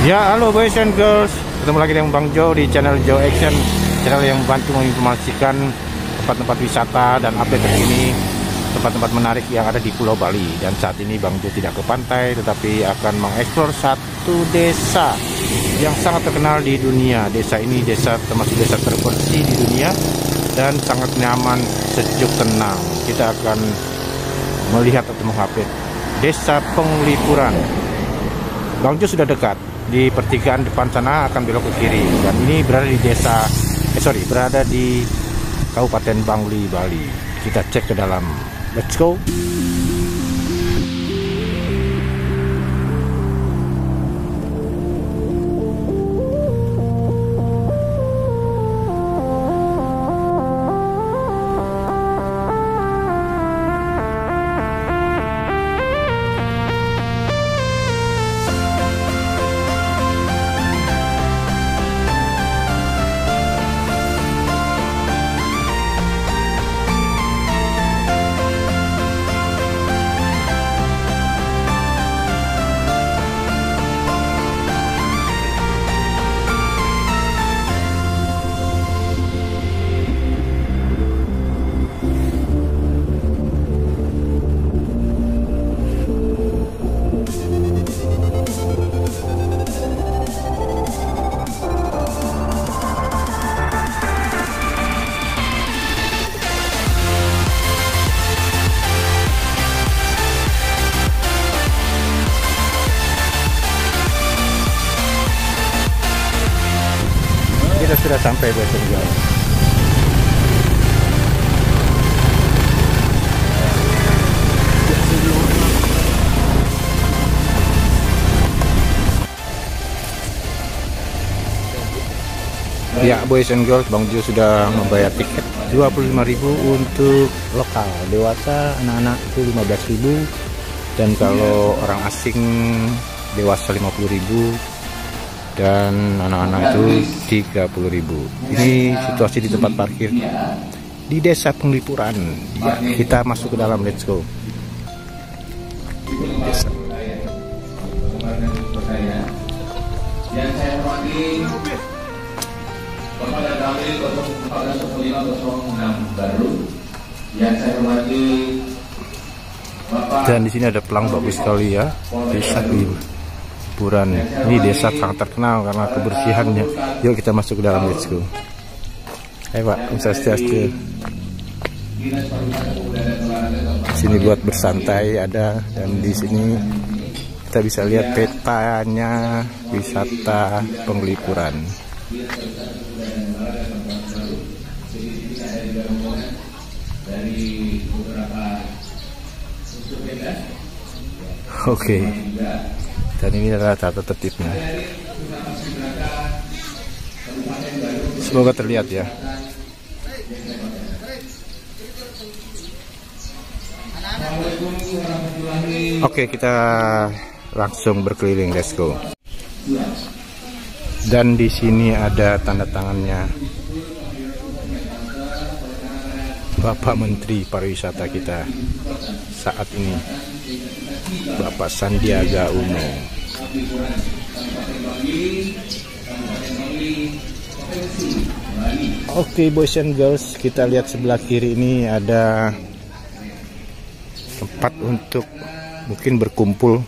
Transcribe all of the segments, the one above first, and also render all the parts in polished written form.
Ya, halo boys and girls, ketemu lagi dengan Bang Jo di channel Jo Action, channel yang membantu menginformasikan tempat-tempat wisata dan update terkini tempat-tempat menarik yang ada di Pulau Bali. Dan saat ini Bang Jo tidak ke pantai, tetapi akan mengeksplor satu desa yang sangat terkenal di dunia. Desa ini termasuk desa terbersih di dunia dan sangat nyaman, sejuk, tenang. Kita akan melihat atau mengupdate Desa Penglipuran. Bang Jo sudah dekat. Di pertigaan depan sana akan belok ke kiri, dan ini berada di berada di Kabupaten Bangli, Bali. Kita cek ke dalam. Let's go. Kita sudah sampai boys and girls. Ya boys and girls, Bang Jo sudah membayar tiket 25.000 untuk lokal, dewasa anak-anak itu 15.000, dan kalau orang asing dewasa 50.000 dan anak-anak itu 30.000. Ini situasi di tempat parkir di Desa Penglipuran. Ya, kita masuk ke dalam, let's go. Desa. Yang saya hormati Bapak dan Kami 0140506 baru. Yang saya hormati Bapak. Dan di sini ada pelang bagus sekali ya. Desa Penglipuran. Ini desa sangat terkenal karena kebersihannya. Yuk kita masuk ke dalam, let's go. Ayo Pak, Swastiastu. Sini buat bersantai ada, dan di sini kita bisa lihat petanya wisata Penglipuran. Oke. Dan ini adalah tata tertibnya. Semoga terlihat ya. Oke, kita langsung berkeliling, let's go. Dan di sini ada tanda tangannya Bapak Menteri Pariwisata kita saat ini, Bapak Sandiaga Uno. Oke boys and girls, kita lihat sebelah kiri ini ada tempat untuk mungkin berkumpul.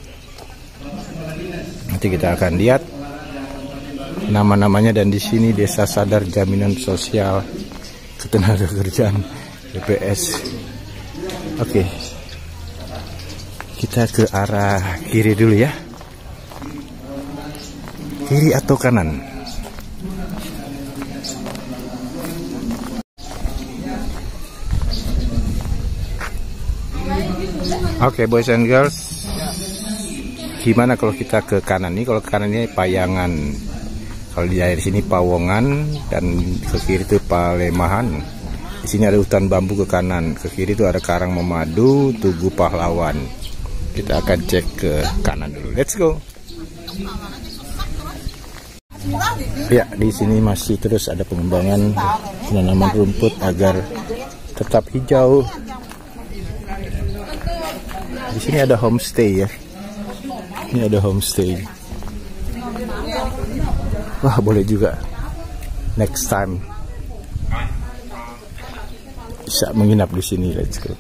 Nanti kita akan lihat nama-namanya, dan di sini Desa Sadar Jaminan Sosial Ketenagakerjaan BPS. Oke. Kita ke arah kiri dulu ya. Kiri atau kanan? Oke boys and girls, gimana kalau kita ke kanan nih? Kalau ke kanan ini Payangan, kalau di daerah sini Pawongan, dan ke kiri itu Palemahan. Di sini ada hutan bambu ke kanan, ke kiri itu ada Karang Memadu, Tugu Pahlawan. Kita akan cek ke kanan dulu. Let's go. Ya, di sini masih terus ada pengembangan penanaman rumput agar tetap hijau. Di sini ada homestay ya. Ini ada homestay. Wah, boleh juga. Next time bisa menginap di sini. Let's go.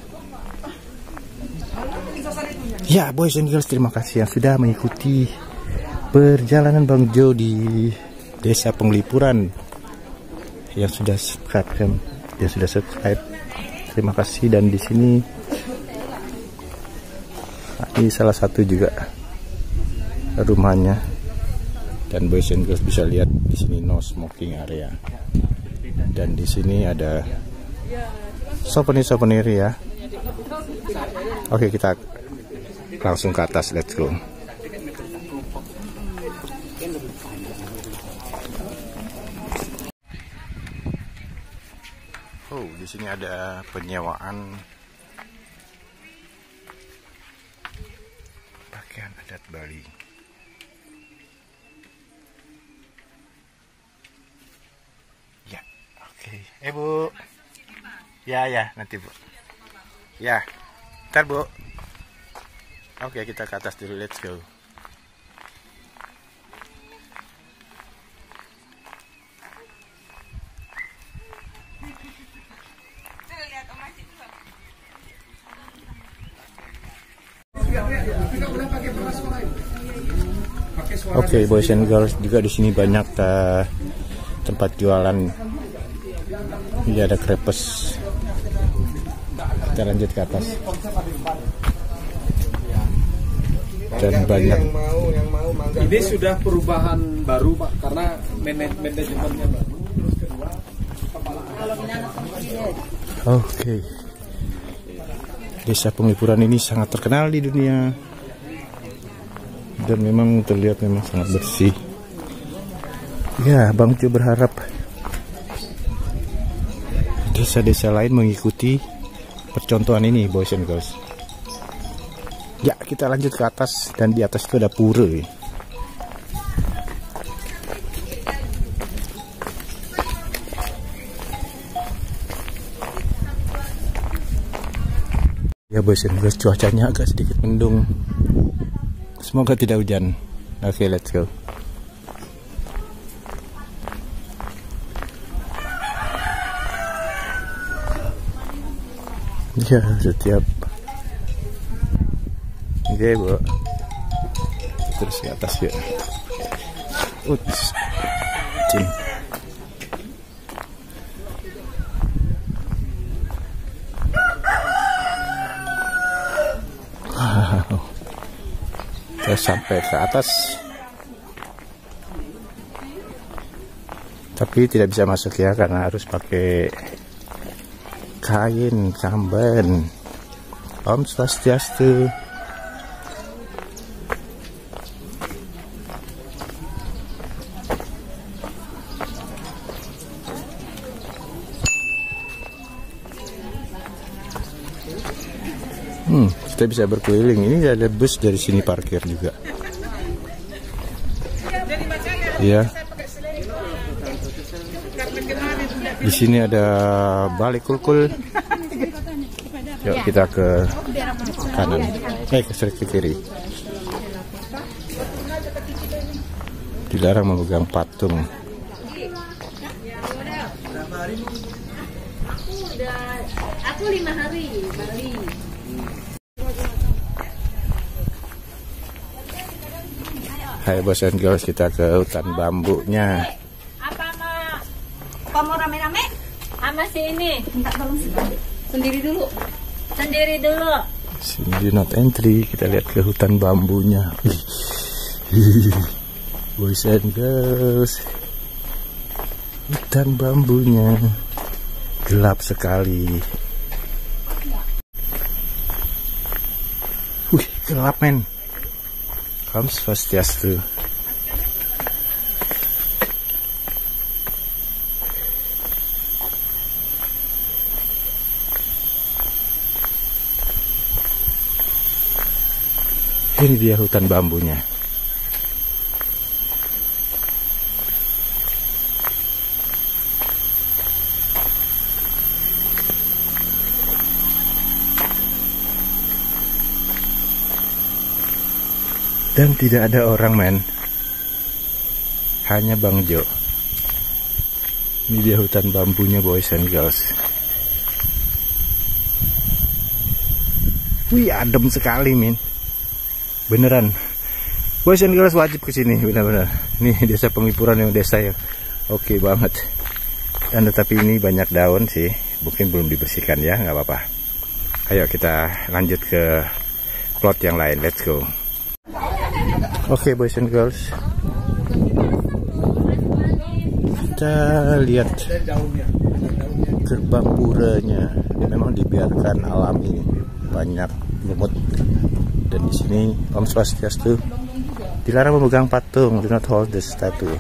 Ya, boys and girls, terima kasih yang sudah mengikuti perjalanan Bang Jo di Desa Penglipuran. Yang sudah subscribe, terima kasih. Dan di sini ini salah satu juga rumahnya. Dan boys and girls bisa lihat di sini no smoking area. Dan di sini ada souvenir ya. Oke, kita langsung ke atas, let's go. Oh, di sini ada penyewaan pakaian adat Bali. Ya, oke. Bu. Ya, nanti Bu. Ya, ntar Bu. Oke, kita ke atas dulu, let's go. Oke, boys and girls, juga di sini banyak tempat jualan. Ini ada krepes. Kita lanjut ke atas. Dan banyak. Ini sudah perubahan baru Pak, karena manajemennya baru. Oke. Desa Penglipuran ini sangat terkenal di dunia. Dan memang terlihat memang sangat bersih. Ya, Bang Jo berharap desa-desa lain mengikuti percontohan ini, boys and girls. Ya, kita lanjut ke atas, dan di atas itu ada pura. Ya, boys and girls, cuacanya agak sedikit mendung. Semoga tidak hujan. Oke, let's go. Ya, setiap oke, Bu. Terus ke atas ya. Uts. Cing. Wow. Kita sampai ke atas. Tapi tidak bisa masuk ya, karena harus pakai kain kamben. Om Swastiastu. Kita bisa berkeliling. Ini ada bus dari sini parkir juga. Iya. Di sini ada Balai Kulkul. Yuk kita ke kanan. Ke kiri. Dilarang memegang patung. Aku 5 hari Bali. Hai boys and girls, kita ke hutan bambunya. Apa Mak? Kamu rame-rame? Sama si ini. Minta tolong sendiri dulu. Sendiri dulu. Sini do not entry. Kita lihat ke hutan bambunya. Boys and girls, hutan bambunya gelap sekali. Wih, gelap men. Om Swastiastu. Ini dia hutan bambunya. Dan tidak ada orang, men. hanya Bang Jo. Ini dia hutan bambunya, boys and girls. Wih, adem sekali, min. Beneran. Boys and girls wajib kesini, benar-benar. Ini desa Penglipuran, yang desa yang oke banget. Dan tetapi ini banyak daun sih, mungkin belum dibersihkan ya, nggak apa-apa. Ayo kita lanjut ke plot yang lain, let's go. Oke, boys and girls, kita lihat gerbang puranya. Dia memang dibiarkan alami, banyak lumut. Dan di sini Om Swastiastu dilarang memegang patung, do not hold the statue.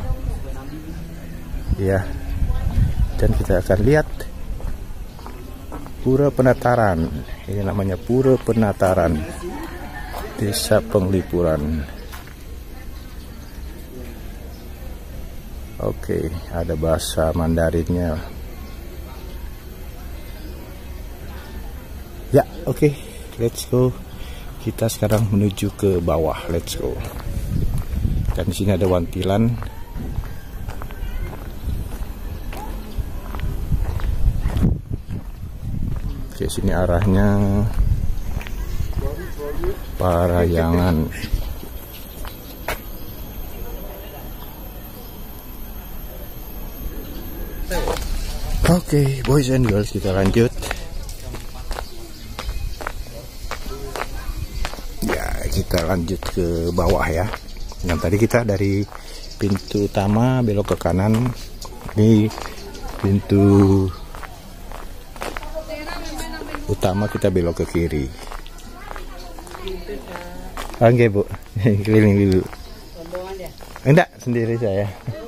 Ya, dan kita akan lihat Pura Penataran. Ini namanya Pura Penataran, Desa Penglipuran. Oke, ada bahasa Mandarinnya. Ya, oke, let's go. Kita sekarang menuju ke bawah, let's go. Dan di sini ada wantilan. Oke, sini arahnya Parayangan. Oke, boys and girls, kita lanjut. Ya, kita lanjut ke bawah ya. Yang tadi kita dari pintu utama belok ke kanan. Ini pintu utama, kita belok ke kiri. Oke, Bu. Keliling dulu. Enggak, sendiri saya.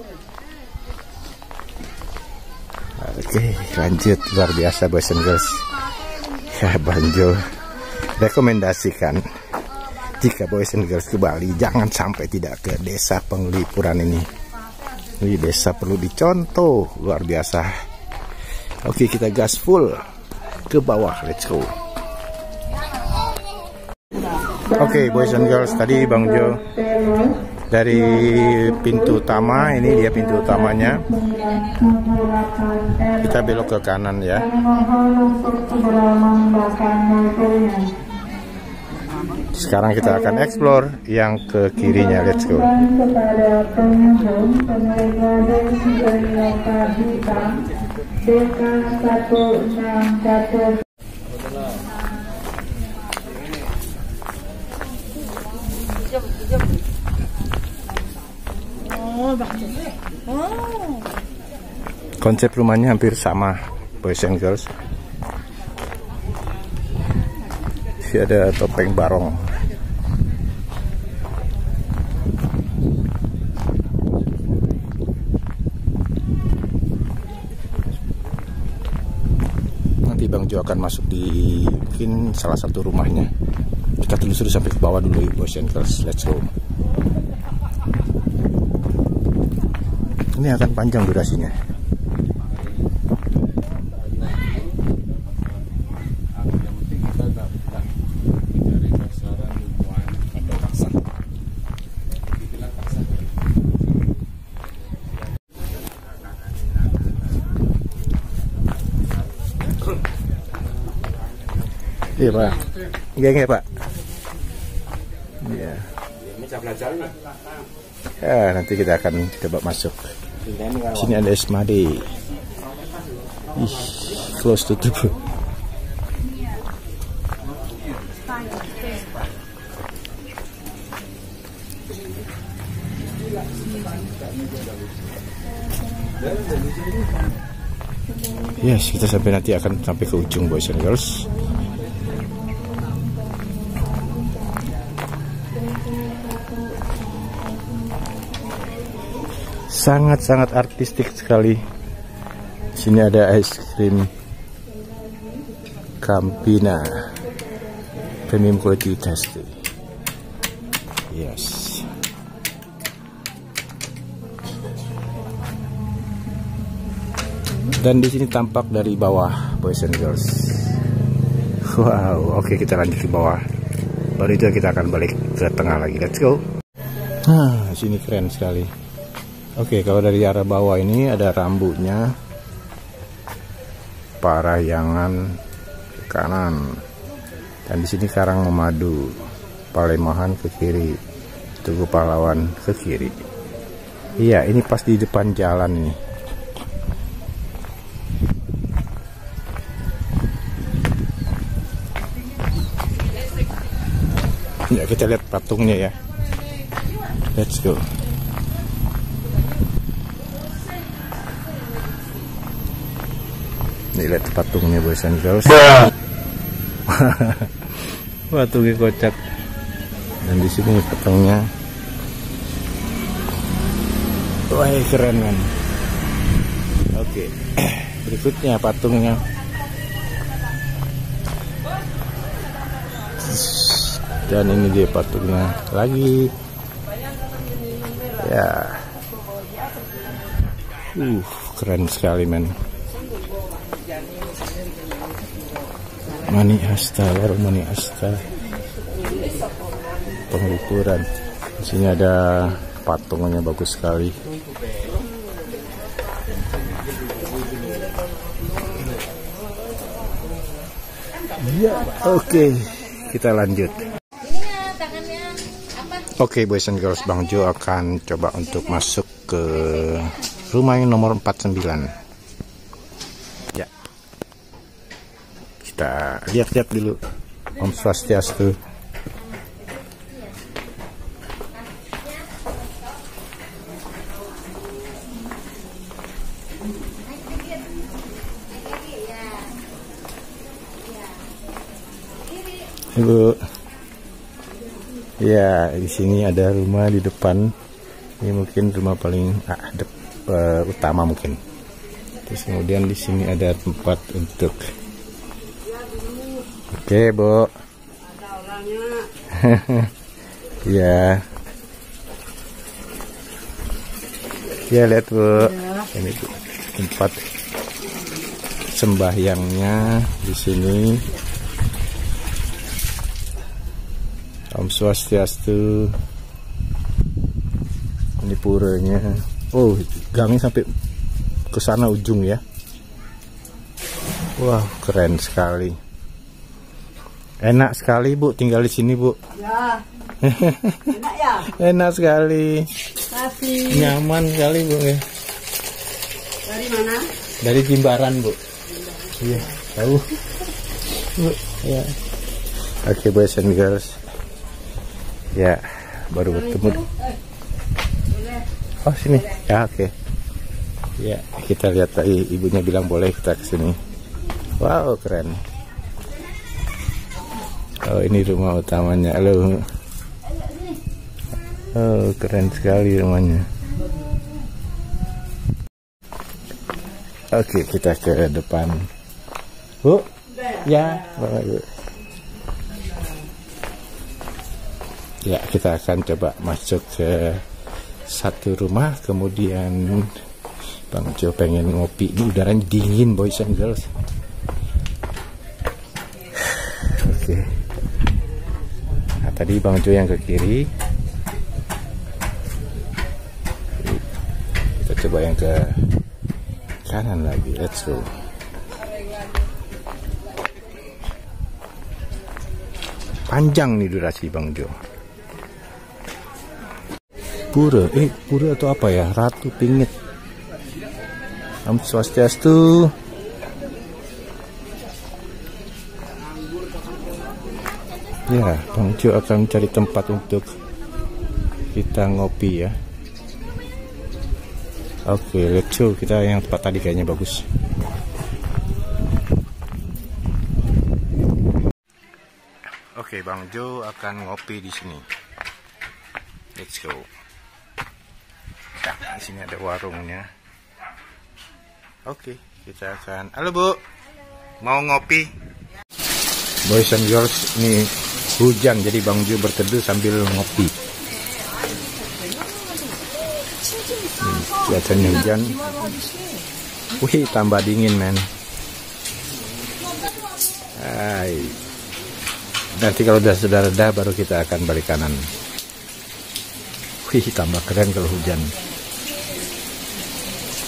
Oke, lanjut. Luar biasa, boys and girls. Ya, Bang Jo rekomendasikan jika boys and girls ke Bali, jangan sampai tidak ke desa Penglipuran ini. Ini desa perlu dicontoh, luar biasa. Oke, kita gas full ke bawah, let's go. Oke, boys and girls, tadi Bang Jo dari pintu utama, ini dia pintu utamanya. Kita belok ke kanan ya. Sekarang kita akan explore yang ke kirinya, let's go. Konsep rumahnya hampir sama, boys and girls. Ini ada topeng barong. Nanti Bang Jo akan masuk di mungkin salah satu rumahnya. Kita telusuri sampai ke bawah dulu, boys and girls. Let's go. Ini akan panjang durasinya. Iya, Pak. Iya, Pak. Iya. Ya, nanti kita akan coba masuk. Sini ada Esmade. Ih, close tutup. Yes, kita sampai nanti akan sampai ke ujung, boys and girls. Sangat-sangat artistik sekali. Sini ada es krim Campina premium quality tasty. Yes. Dan di sini tampak dari bawah, boys and girls. Wow, oke, kita lanjut ke bawah. Baru itu kita akan balik ke tengah lagi. Let's go. Nah, sini keren sekali. Oke, kalau dari arah bawah ini ada Rambunya, Parahyangan ke kanan, dan di sini Karang Memadu, Palemahan ke kiri, Tugu Pahlawan ke kiri. Iya, ini pas di depan jalan ini. Ya, kita lihat patungnya ya. Let's go. Nih, lihat patungnya boys and girls. Patungnya kocak. Dan di sini patungnya. Wah, keren kan. Oke. Berikutnya patungnya. Dan ini dia patungnya lagi. Ya. Keren sekali men. Mani Asta, warung Mani Asta. Pengukuran. Di sini ada patungnya bagus sekali. Ya, oke. Kita lanjut. Oke, boys and girls, Bang Jo akan coba untuk masuk ke rumah yang nomor 49. Ya. Kita lihat-lihat dulu. Om Swastiastu. Ibu. Ya, di sini ada rumah di depan. Ini mungkin rumah paling utama mungkin. Terus kemudian di sini ada tempat untuk. Oke, Bu. Ada orangnya. Ya. Ya, lihat, Bu. Ya. Ini tempat sembahyangnya di sini. Om Swastiastu. Ini puranya. Oh, gangnya sampai ke sana ujung ya. Wah, keren sekali. Enak sekali, Bu, tinggal di sini, Bu. Ya. Enak ya? Enak sekali. Kasih. Nyaman sekali, Bu ya. Dari mana? Dari Jimbaran, Bu. Iya, tahu. Bu, ya. Oke, boys and girls. Ya, baru bertemu. Oh, sini. Ya, oke. Ya, kita lihat tadi ibunya bilang boleh kita ke sini. Wow, keren. Oh, ini rumah utamanya. Halo. Oh, keren sekali rumahnya. Oke, kita ke depan. Bu. Ya, Bu. Ya, kita akan coba masuk ke satu rumah, kemudian Bang Jo pengen ngopi. Ini udaranya dingin, boys and girls. Oke. Nah, tadi Bang Jo yang ke kiri. Kita coba yang ke kanan lagi. Let's go. Panjang nih durasi Bang Jo. Pura, pura atau apa ya? Ratu Pingit. Om Swastiastu. Ya, Bang Jo akan cari tempat untuk kita ngopi ya. Oke, let's go. Kita yang tempat tadi kayaknya bagus. Oke, Bang Jo akan ngopi di sini. Let's go. Nah, di sini ada warungnya. Oke, kita akan. Halo, Bu. Mau ngopi? Boys and girls, ini hujan jadi Bang Jo berteduh sambil ngopi. Kelihatannya hujan. Wih, tambah dingin, men. Hai. Nanti kalau sudah reda baru kita akan balik kanan. Wih, tambah keren kalau hujan.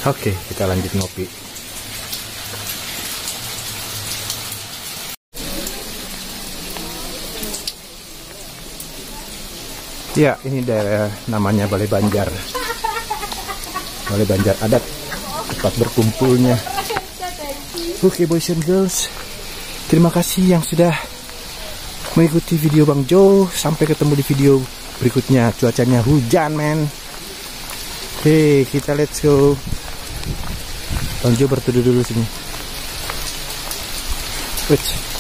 Oke, kita lanjut ngopi. Ya, ini daerah namanya Balai Banjar. Balai Banjar adat, tempat berkumpulnya. Oke, boys and girls, terima kasih yang sudah mengikuti video Bang Jo. Sampai ketemu di video berikutnya. Cuacanya hujan, men. Oke, kita let's go. Bang Jo berteduh dulu sini. Wait.